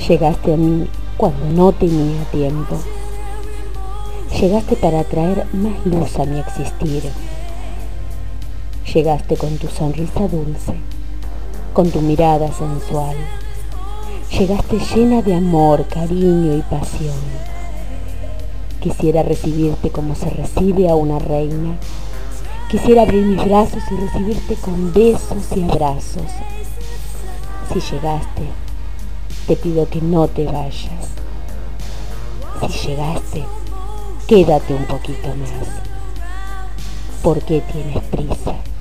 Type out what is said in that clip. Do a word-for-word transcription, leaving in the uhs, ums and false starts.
Llegaste a mí cuando no tenía tiempo. Llegaste para traer más luz a mi existir. Llegaste con tu sonrisa dulce, con tu mirada sensual. Llegaste llena de amor, cariño y pasión. Quisiera recibirte como se recibe a una reina. Quisiera abrir mis brazos y recibirte con besos y abrazos. Si llegaste, te pido que no te vayas. Si llegaste, quédate un poquito más. ¿Por qué tienes prisa?